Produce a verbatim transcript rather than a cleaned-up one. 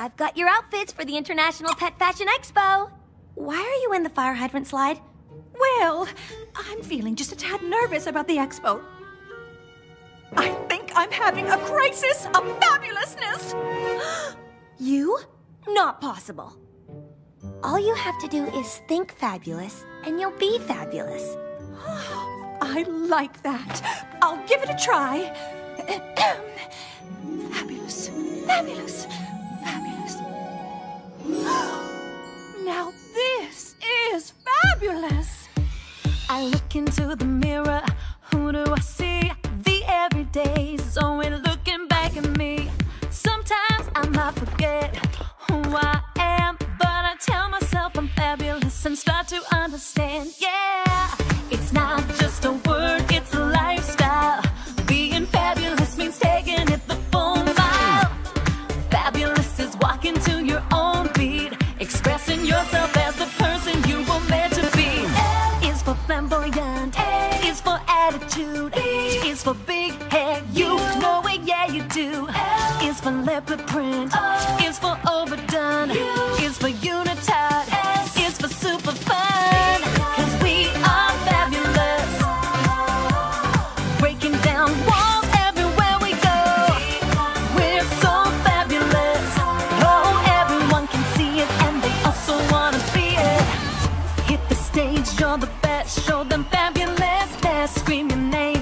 I've got your outfits for the International Pet Fashion Expo. Why are you in the fire hydrant slide? Well, I'm feeling just a tad nervous about the expo. I think I'm having a crisis of fabulousness. You? Not possible. All you have to do is think fabulous, and you'll be fabulous. I like that. I'll give it a try. Fabulous, fabulous, fabulous. Now this is fabulous. I look into the mirror, who do I see? The everyday Zoe looking back at me. Sometimes I might forget who I am, but I tell myself I'm fabulous and start to understand. Yeah, it's not just a word, it's a lifestyle. Being fabulous means taking it the full mile. Fabulous is walking to your own beat, expressing yourself as the person you were meant to be. F is for flamboyant, A is for attitude, B is for big head, you know it, yeah you do. L is for leopard print, O is for overdone, U is for unitard, S is for super fun. Cause we are fabulous, breaking down walls everywhere we go. We're so fabulous, oh everyone can see it and they also wanna be it. Hit the stage, you're the best, show them fabulous, let's scream your name.